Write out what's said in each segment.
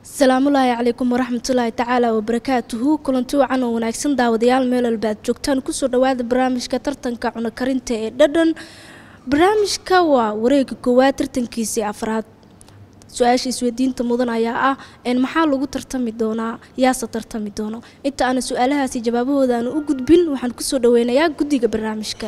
السلام الله عليكم ورحمة الله تعالى وبركاته كلنتو عن وناكسن داوديال ميل الباد جوجتان كسو دوااد برامجka tartanka cuna karinta ee dhadhan barnaamijka waa wareegga koowaad tartankiisii afraad su-aasha isweydiinta mudan ayaa ah maxaa lagu tartami doonaa yaasa tartami doono inta aan su-aalahaasi jawaabahooda aan u gudbin waxaan kusoo dhaweynayaa guddiga barnaamijka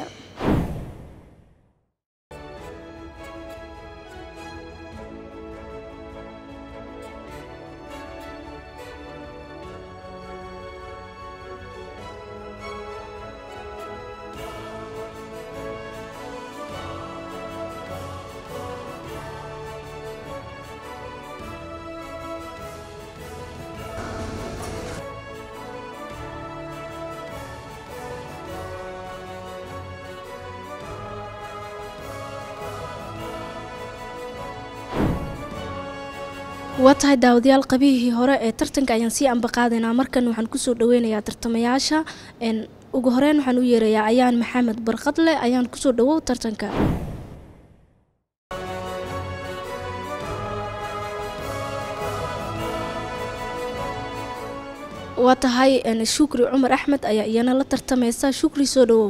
watahay daawadayaal qabihii hore ee tartanka ayaan sii ambaqaadaynaa markan waxaan kusoo dhaweynayaa tartamayaasha ugu horeyn waxaan u yeerayaa ayaan maxamed barqadle ayaan kusoo dhawow tartanka watahay shukri cumar axmed ayaa iyana la tartamaysa shukri soo dhawow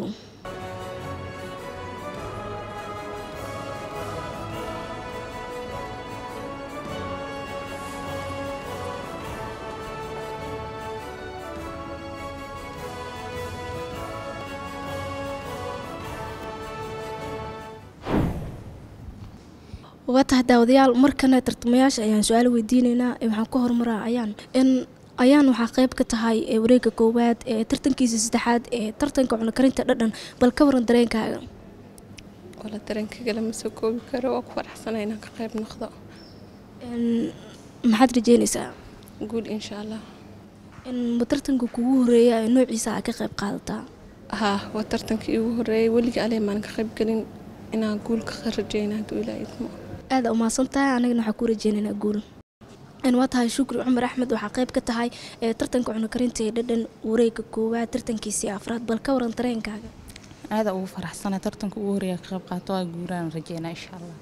watahay daawadayaal markana tartamayaasha ayaan su-aal weydiinaynaa waxaan ku horumaraa ayaan waxaa qayb ka tahay wareegga koowaad ee tartankiisa saddexaad ee tartanka cuna karinta dhadhan bal ka waran dareenkaaga wala dareenkayga lama soo koobi karo waa ku faraxsanahay inaan ka qayb noqdo maxaad rajeynaysaa guul insha allah ma tartanka kugu horeeya ee noociisa aad ka qayb qaadataa haa waa tartankii ugu horeeyay weliga alee maan ka qayb gelin inaan guul ka rajeynaa hadduu ilaahay idmo aad u maasantahay anagana waxaan ku rajeynaynaa guul waa tahay shukri cumar axmed waxaa qayb ka tahay tartanka cuna karinta ee dhadhan wareegga koowaad tartankiisii afraad bal ka waran dareenkaaga aada ugu faraxsana tartanka ugu horeeya ka qayb qaato waa guuraan rajeynaa insha allah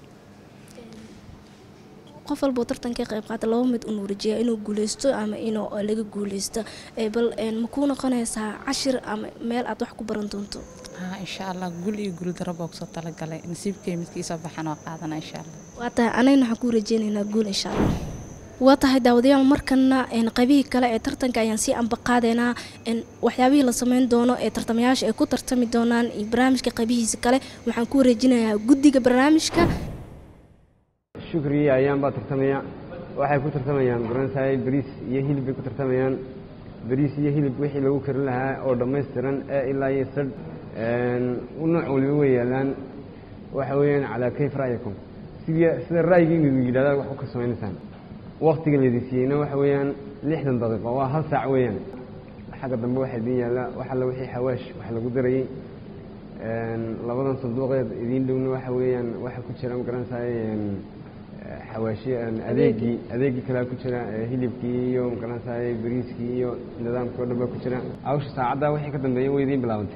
qof walba tartanka qayb qaata laba mid uu rajeeyaa inuu guuleysto ama inuu laga guuleysto bal ma ku noqonaysaa cashir ama meel aad wax ku baran doonto إن شاء الله قول يقول دربك صوت لقلة نسيب كلمة كيسة بحنا وقعدنا إن شاء الله واتها أنا نحكوا رجينا نقول إن شاء الله واتها داوديال مركنا إن قبيه كلا ترتن كأن سي أم بقادنا إن وحيابي لصمين دونه ترتمياش كو ترتمي دونان برامج كقبيه سكلا وحنكوا رجينا جدي برامج ك شكري أيام بترتميا waxay ku tartamayaan garansay bariis iyo hilib ku tartamayaan bariis iyo hilib wixii lagu karin lahaa oo dhameystiran ilaa iyo sad ونوع والويلان وحويان على كيف رأيكم سيد الرأي يجي هذا وحكي سوين إنسان وقت اللي سينا وحويان لحدا دقيقة وهل ساعة ويان حاجة ضم واحد بيا لا وحلا وحي حواش وحلا قدري لبضن صندوق يدين دون وحويان واحد كتشرا مقرن ساي حواشي أذيجي كلا كتشرا هيلبكي يوم مقرن ساي بريسكي يوم نظام كله كتشرا أوش ساعة ده وحي كتم بيا ويدين بلاونتي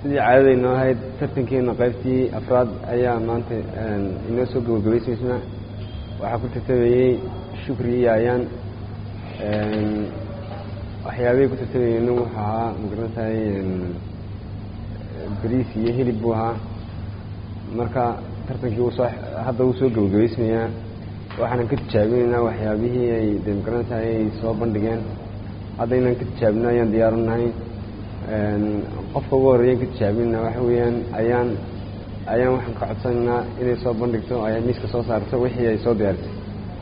sidii caadada inoo ahayd tartankeena qaybtii afraad ayaa maanta inoo soo gabagabaysaysna waxaa ku tartamayey shukri iyo ayaan waxyaabay ku tartamayeen wuxuu ahaa magarantahay bariis iyo hilib buu ahaa marka tartankii hadda wuu soo gabagabaysmayaa waxaanan ka tijaabinaynaa waxyaabihii ay de magarantahay ay soo bandhigeen hadda inaan ka tijaabino ayaan diyaarunahay qofka ugu horreeyaan ka tijaabinayna waxa weeyaan ayaan waxaan ka codsanaynaa inay soo bandhigto ay miiska soo saarto wixii ay soo diyaarisay.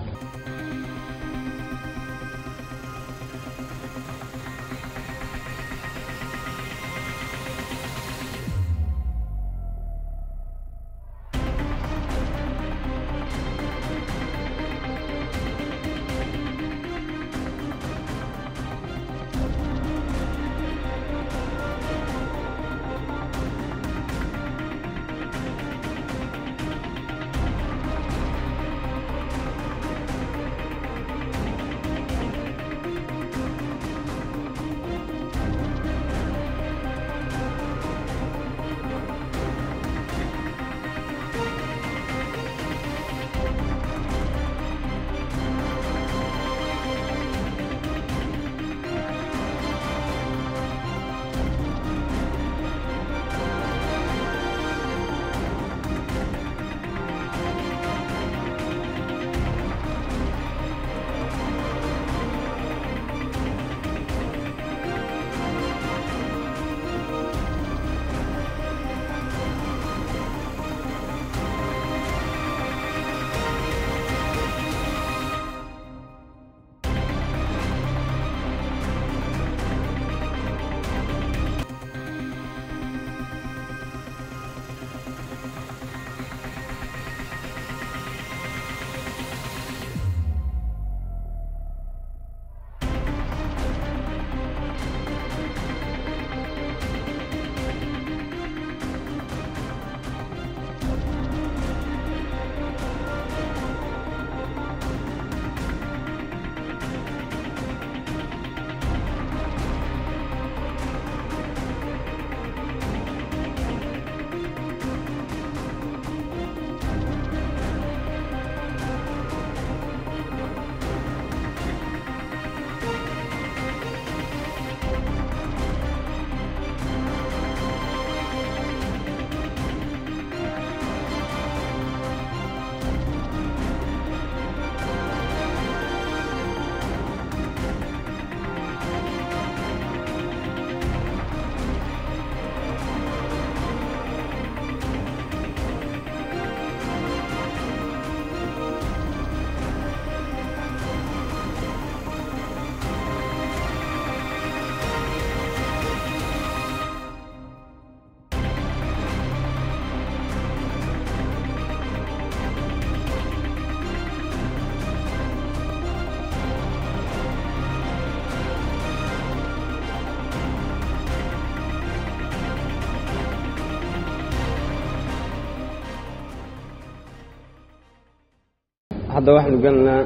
hadda waxaanu galnaa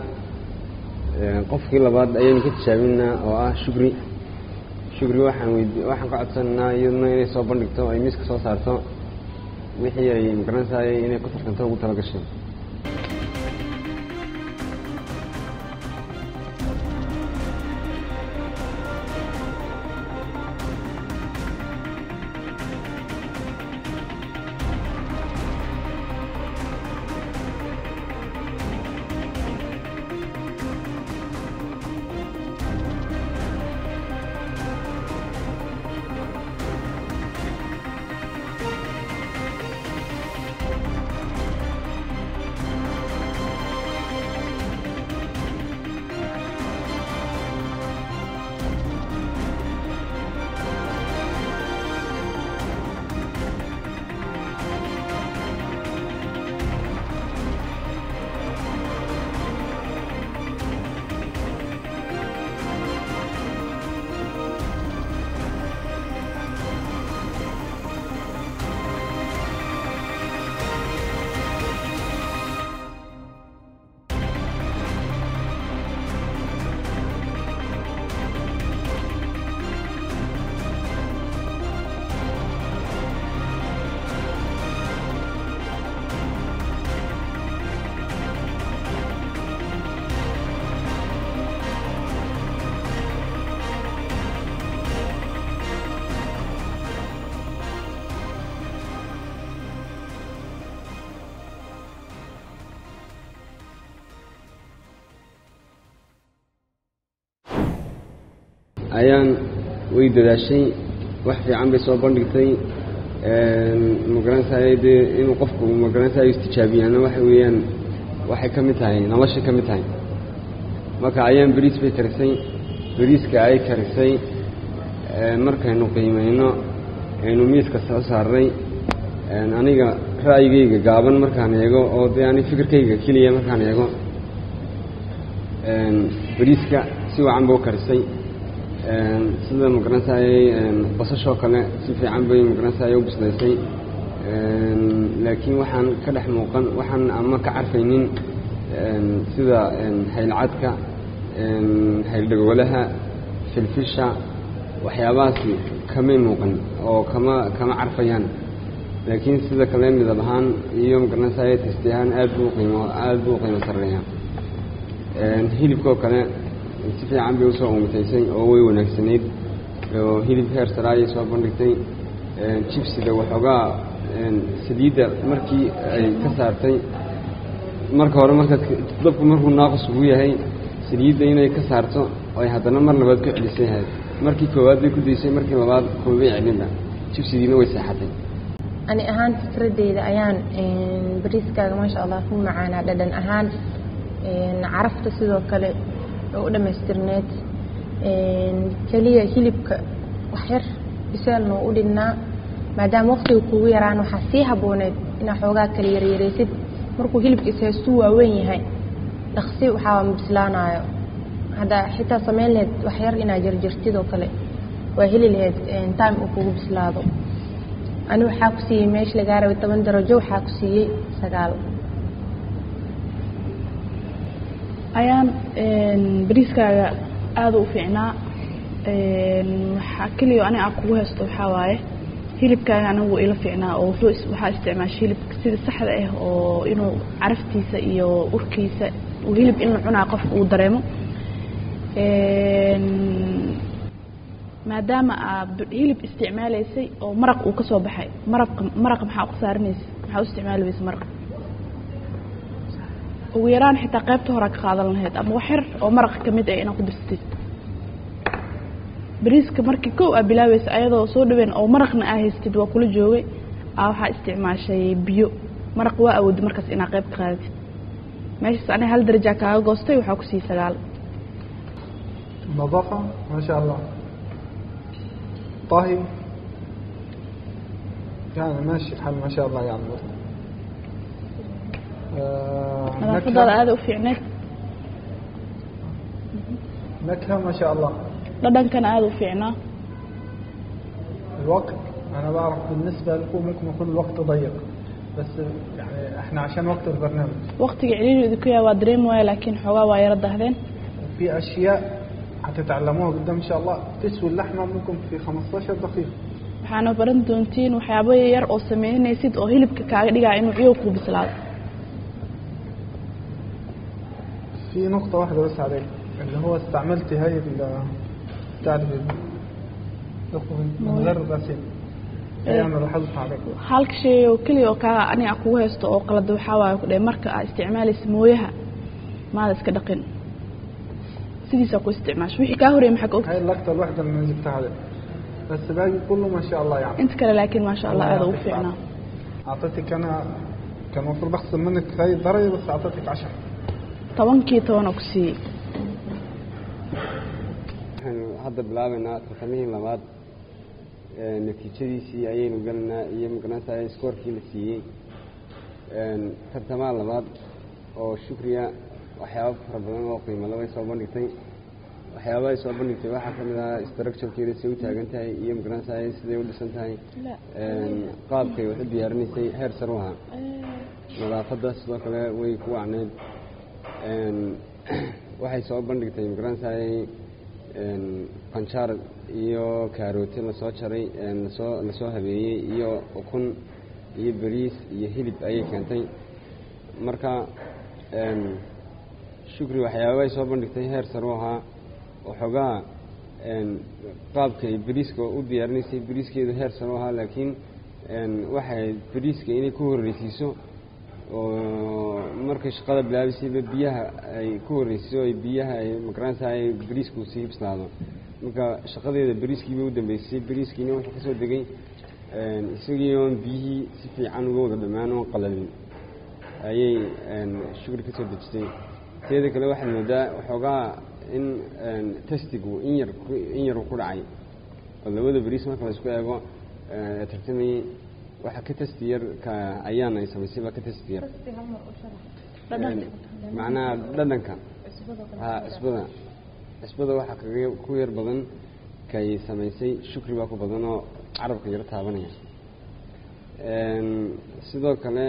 qofkii labaad ayaynu ka tijaabinaa oo ah shukri waxaan ka codsanaynaa iyaduna inay soo bandhigto ay miiska soo saarto wixii ay magarantahay inay ku tartanto ugu talagashay. ayaan way dadaashay wax fiican bay soo bandhigtay magaranaysaa dee inuu qofku magaranaysaa istijaabiyaana waxa weeyaan waxay ka mid tahay nolosha ka mid tahay marka ayaan bariis bay karisay bariiska ay karisay markaynu qiimayno aynu miiska soo saarnay aniga ra'yigayga gaaban markaan eego oo dee ani fikirkayga keliya markaan eego bariiska si wacan buu karisay sida magaranaysaay basashoo kale si fiican bay magaranaysaay u bislaysay laakiin waxaan ka dhex muuqan waxaan ama ka carfaynin sida haylcadka hayldhagolaha filfisha waxyaabahaasi kamay muuqan oo kama carfayaan laakiin sida kale midab ahaan iyo magaranaysaay tasti ahaan aad buu qiimo sarreeyaa hilibkoo kale si fiican bay usoo umataysay oo way wanaagsanayd oo hilib heer sare ayay soo bandhigtay jibsiga waxoogaa saliidda markii ay ka saartay marka hore dabku markuu naaqus ugu yahay saliidda inay ka saarto ay haddana mar labaad ku celisay ahayd markii koowaad bay ku daysay markii labaad kumabay celinba jibsigiina way seexatay ani ahaan fikradeyda ayaan bariiskaaga maasha allah ku macaanaa dhadhan ahaan carafta sidoo kale oo u dhammaystirneed keliya hilibka waxyar bisaalna u dhignaa maadaama waqtiga kugu yaraan waxaa sii habbooneed inaa xoogaa kala yaryaraysid markuu hilibka ishaystuu waaweyn yahay dhaqsi waxaa bislaanayo hadda xitaa samayn lahayd waxyar inaa jarjartid oo kale waa heli lahayd time uu kugu bislaado ani waxaa ku siiyey meesha lagaa rabay 10 darajo waxaa ku siiyey 9 ayaan bariiskaaga aad u fiicnaa waxa kaliya aniga kugu haysto waxa waaye hilibkaaga anigu ila fiicnaa oo waxa isticmaashay hilibka sida saxda ah oo inuu caraftiisa iyo urkiisa uu hilib in la cunaa qof uu dareemo maadaama hilib isticmaalaysay oo maraq uu ka soo baxay maraq maxaa ku saaranaysa maxaa u isticmaalaysa maraq ugu yaraan xitaa qaybta hore ka qaadan lahayd ama wax yar oo maraq ka mid ah inaad ku dirsatid bariiska markii kow aad bilaawaysa ayadoo soo dhaween oo maraqna aad haystid waa kula joogay waxaa isticmaashay biyo maraq waa awood markaas inaad qayb ka qaadatid meeshaas aniga 1 darajo kaaga goostay waxaa ku sii 9 نظافة ما شاء الله طهي يعني ماشي الحال ما شاء الله يعني نكهة هذا وفيعنات نكهة ما شاء الله لدن كان هذا وفيعنا الوقت أنا بعرف بالنسبة لكم ممكن يكون الوقت ضيق بس يعني احنا عشان وقت البرنامج وقت قليل ذكية ودريم لكن حوا ويرد هذين في أشياء هتتعلموها قدام إن شاء الله تسوي اللحمة ممكن في 15 دقيقة waxaana baran doontiin waxyaabo yar oo sameynaysid oo hilibka kaaga dhigaa inuu ciyo ku bislaado في نقطة واحدة بس عليك اللي هو استعملتي هاي تعرف من غير غسيل أنا لاحظت عليك halka shay oo kaliya oo ka aniga ku haysto oo qalad waxa waaye ku dhay marka aad isticmaalayso mooyaha ma iska dhaqin sidiisa ku isticmaash wixii ka horeeyay maxaa هاي اللقطة الواحدة اللي جبتها عليك بس باقي كله ما شاء الله يعني انت كلا لكن ما شاء الله هذا وفعنا أعطيتك أنا كان المفروض أخصم منك هاي الدرجة بس أعطيتك 10 طبنكي طبنكسي hadda bilaabaynaa tartamihii labaad natiijadiisii ayaynu galanaa iyo magaranaysaa iskoorkii la siiyey tartamaha labaad oo shukriya waxyaabo fara badan oo qiimo leh way soo bandhigtay waxyaabaha ay soo bandhigtay waxaa ka mid ah structure-keeda siday u taagan tahay iyo magaranaysaa siday u dhisan tahay qaabkay wax u diyaarinaysay heer sare u ahaa nadaafadda sidoo kale way ku wacneyd waxay soo bandhigtay magaranaysaa qanjaar iyo kaaroote lasoo jaray lasoo habeeyey iyo ukun iyo bariis iyo hilib ayay keentay marka shukri waxyaabahay soo bandhigtay heer sare u ahaa waxoogaa qaabkay bariiska u diyaarinaysay bariiskeedu heer sare u ahaa laakiin waxay bariiska inay ku horreysiiso oo markay shaqada bilaabaysayba biyaha ay ku horreysiiso ay biyaha ay magaranaysaa ay bariisku sii bislaado marka shaqadeeda bariiskii bay u dambeysay bariiskiina wuxuu kasoo degay isagii oon biyihii si fiican uga wada dhammaan oon qalalin ayay shukri kasoo dejisay teeda kale waxaad moodaa waxoogaa in testigu in yar ku dhacay oo labada bariis marka la isku eego tartamayay waxa ka testi yar ka ayaan ay samaysay baa ka testi yar macnaha dhadhanka cusbada waxaa kaga ku yar badan kay samaysay shukri baa ku badan oo carabka yar taabanaya sidoo kale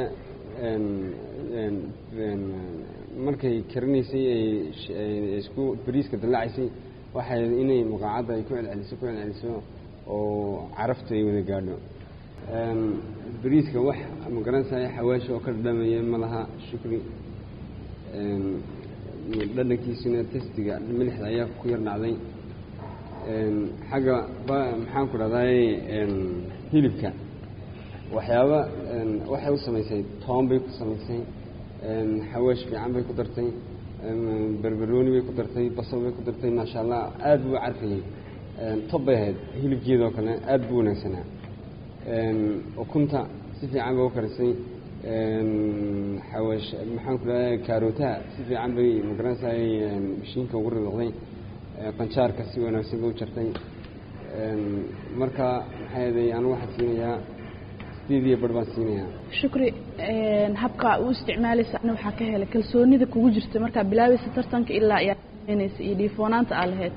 markay karinaysay ay isku bariiska dalacaysay waxay inay muqaacadda ay ku celceliso oo carafta ay wada gaadho bariiska wax magaranaysa xawaash oo ka dhadhamaya ma laha shukri dhadhankiisuna testiga milixda ayaa ku yar dhacday xagga maxaan ku dhahday hilibka waxyaaba waxay u samaysay toon bay ku samaysay xawaash fiican bay ku dartay barbarooni bay ku dartay basal bay ku dartay maasha allah aad buu carfayay tob bay ahayd hilibkeedoo kale aad buu wanaagsanaa ukunta si fiican bay u karisay xawaash maxaan ku dhahay kaarootaha si fiican bay magaranaysaa mashiinka ugu ridoqday qanjaarka si wanaagsan bay u jartay marka maxay ahayd anigu waxaan siinayaa sideediyo bar baan siinayaa shukri habka u isticmaalaysa ana waxaa ka helay kalsoonida kugu jirta markaa bilaabaysa tartanka ilaa ayaanaysa iyo dhiifoonaanta aa lahayd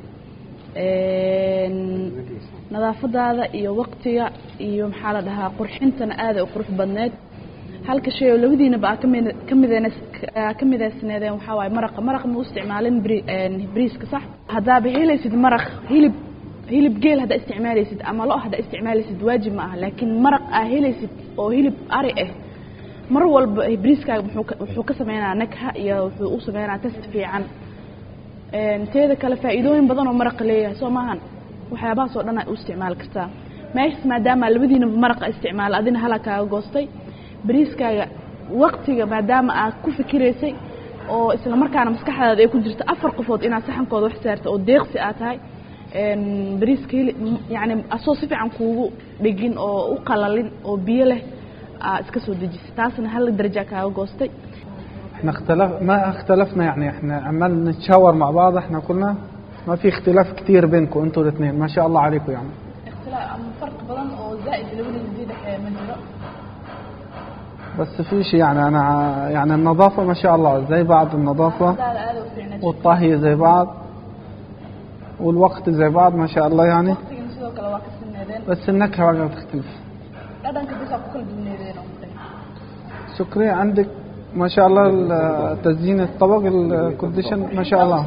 nadaafadaada iyo waqtiga iyo maxaa la dhahaa qurxintana aada u qurux badneed halka shay oo labadiinaba aa ka midaysneedeen waxaa waaye maraq ma u isticmaalin bariiska sax haddaaba helaysid maraq hilib geel haddaa isticmaalaysid ama lo haddaa isticmaalaysid waajib ma aha laakiin maraq aa helaysid oo hilib ari ah mar walba bariiskaaga wuxuu ka sameynaa nagha iyo wuxuu u sameynaa test fiican teeda kale faa'iidooyin badan oo maraqa leeyahay soo maahan waxyaabahaas oo dhan ay u isticmaali kartaa meeshas maadaama labadiinaba maraqa isticmaala adina halaa kaaga goostay bariiskaaga waqtiga maadaama aad ku fikiraysay oo isla markaana maskaxdaada ay ku jirto 4 qofood inaad saxankooda wax saarto oo deeqsi aad tahay bariiska yani asoo si fiican kuugu dhigin oo u qalalin oo biyo leh iska soo dejisay taasna hal daraja kaaga goostay احنا ما اختلفنا يعني احنا عمالنا نتشاور مع بعض احنا كلنا ما في اختلاف كتير بينكم انتوا الاثنين ما شاء الله عليكم يعني اختلاف فرق بدن او زائد لو جديد من جرا بس في شيء يعني انا يعني النظافه ما شاء الله زي بعض النظافه والطهي زي بعض والوقت زي بعض ما شاء الله يعني بس النكهه بقى تختلف شكري عندك ما شاء الله تزيين الطبق الكونديشن ما شاء الله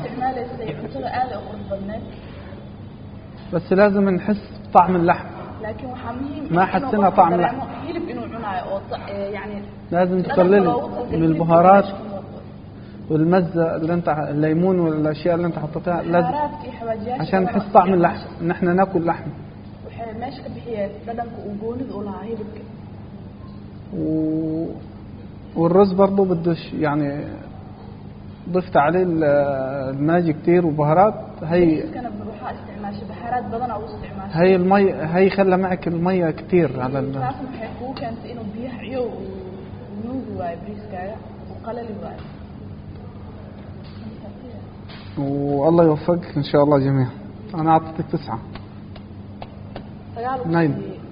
بس لازم نحس طعم اللحم لكن ما حسينا طعم اللحم يعني لازم تقللي من البهارات والمزة اللي انت الليمون والاشياء اللي انت حطيتها لازم عشان نحس طعم اللحم ان احنا ناكل لحم ماشي كبحيات بدنك وجوند قولها هيبك والرز برضو بدوش يعني ضفت عليه الماجي كتير وبهارات هي كان بروح استعمال بهارات بدن او استعمال هي المي هي خلى معك الميه كتير على هو كانت انه بيح عيو ونوغ واي بريسكايا وقلل واي والله يوفقك ان شاء الله جميعا انا اعطيتك 9 نايم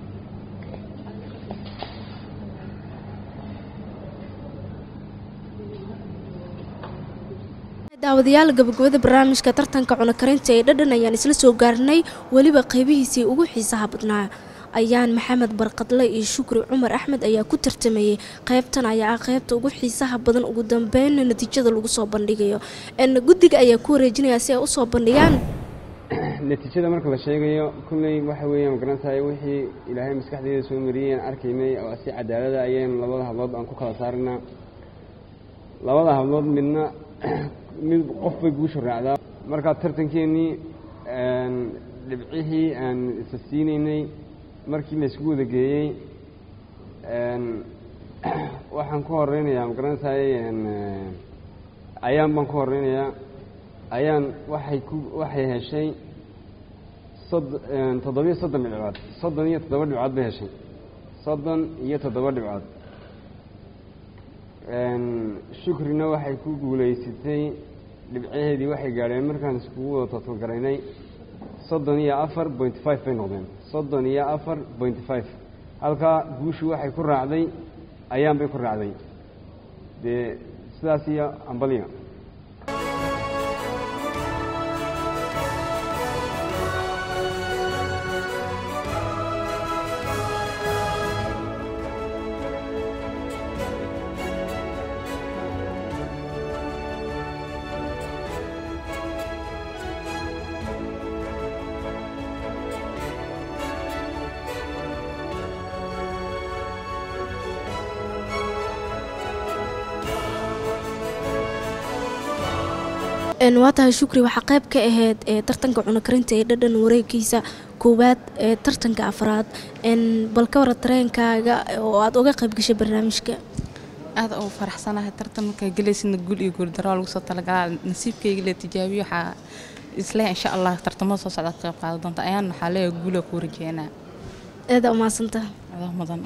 daawadayaal gabagabada barnaamijka tartanka cuno karinta ee dhadhan ayaan isla soo gaarnay waliba qaybihiisii ugu xiisaha badnaa ayaan maxamed barqadle iyo shukri cumar axmed ayaa ku tartamayay qaybtan ayaa ah qaybta ugu xiisaha badan ugu dambeyn natiijada lagu soo bandhigayo guddiga ayaa ku wareejinaya si ay u soo bandhigaan natiijada marka la sheegayo kulley waxa weeyaan magarantahay wixii ilaahay maskaxdeeda soo mariyeen arkaynay oo si cadaalada ayaan labada hablood aan ku kala saarnaa labada hablood midna mid qof bay guusha raacdaa markaa tartankeenii dhibcihii aan isa siinaynay markii la isku wada geeyey waxaan ku horeynayaa magaranaysaay ayaan baan ku horeynayaa ayaan waxay heshay toddobiyo soddon dhibcood 37 dhibcood bay heshay 37 dhibcood shukrina waxay ku guulaysatay dhibcaheedii waxay gaadheen markaan iskugu wada totalgaraynay 34.5 bay noqdeen 34.5 halkaa guushu waxay ku raacday ayaan bay ku raacday dee sidaas iyo ambaliya waa tahay shukri waxaa qayb ka ahayd tartanka cuno karinta ee dhadhan wareegiisa koowaad ee tartanka afraad bal ka wara tareenkaaga oo aad uga qayb gashay barnaamijka aad ugu faraxsanahay tartanka galeysna guul iyo guul daro lagu soo talagalay nasiibkayga la tijaabiyo waxa isla insha Allah tartamada soo socda qayb qaadan doonta ayaan waxa leeyahay guul ku rajeynaa aad u maasantahay aad mudan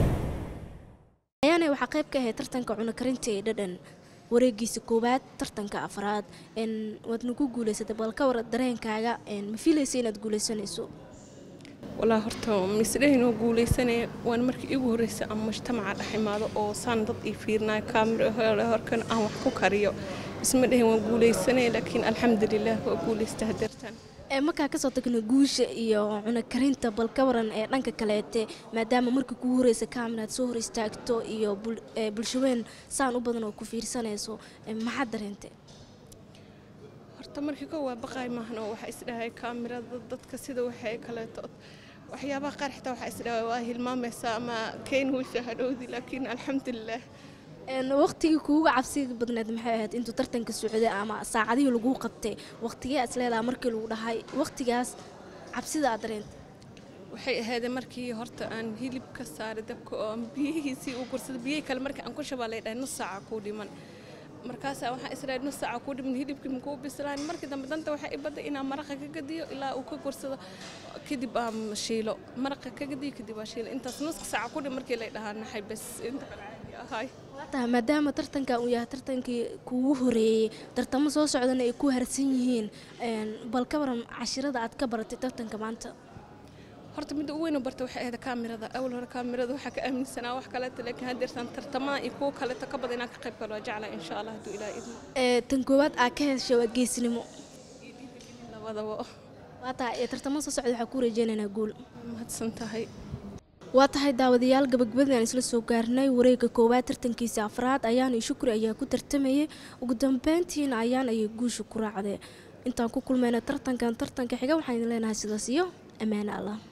ayaan waxa qayb ka ahayd tartanka cuno karinta ee dhadhan wareegiisa koowaad tartanka afraad waad nagu guuleysatay bal ka wara dareenkaaga ma fiilaysa inaad guuleysanayso walaa horta misdheynoo guuleysanay waan markii igu horeysay aan mujtamaca dhex imaado oo saan dad ii fiirnaay kaamiro horkan aan wax ku kariyo isma dhehin waan guuleysanay laakiin alxamdulillaah waa guuleystay hadeertaan markaa kasoo tagno guusha iyo cuno karinta bal ka waran dhanka kaleete maadaama markii kugu horeysa kaamiraad soo hor istaagto iyo bulshaween saan u badan oo ku fiirsanayso maxaad dareentay horta markii ka waa baqay maahno waxa isdhahay kaamirada dadka sida waxay kaleeto waxyaabaha qaar xitaa waxa isdhahay waa hilmaamaysa ama keen wiisha hadhowdi laakiin alxamdulillaah waqtigii kuugu cabsiga badneed maxay ahayd intuu tartanka socday ama saacadihii lagu qabtay waqtigee isleedahay markii lagu dhahay waqtigaas cabsida aad dareentay waxay ahayd markii horta aan hilib ka saaray dabka oo biyihiisii u gursaday biyo kale markii aan ku shabaalay dhahay nus saac ku dhiman markaas waxaan israaday nus saac ku dhiman hilibkii ku bislaan markii dambe danta waxa ibaday inaan maraqa ka gadiyo ilaa uu ka gursado kadib aan shiilo maraqa ka gadiyo kadib aan shiilo intaas nus saac ku dhiman markii la dhahaa naxay bas inta kale ahay maadaama tartanka uu yahay tartankii kuugu horeeyay tartamo soo socdana ay ku harsan yihiin bal ka waran cashirada aad ka baratay tartanka maanta horta mid weyn oo bartay waxay ahayd kaamirada awal hore kaamirada waxa ka aaminsanaa wax kale laakiin hadeertan tartamada iyo kuwa kale ka badan inaan ka qayb galo jecla insha Allah haduu ilaahay idmo tan koowaad aad ka heshay waa geesnimo labadaba waa tahay tartamada soo socda waxa ku rajeynaynaa guul mahadsan tahay waa tahay daawadayaal gabagabadii aan isla soo gaarnay wareegga koowaad tartankiisa afraad ayaan iyo shukri ayaa ku tartamayay ugu dambeyntiina ayaan ayay guusha ku raacday intaan ku kulmayna tartanka xiga waxaan idin leenahay sidaas iyo ammaano Allah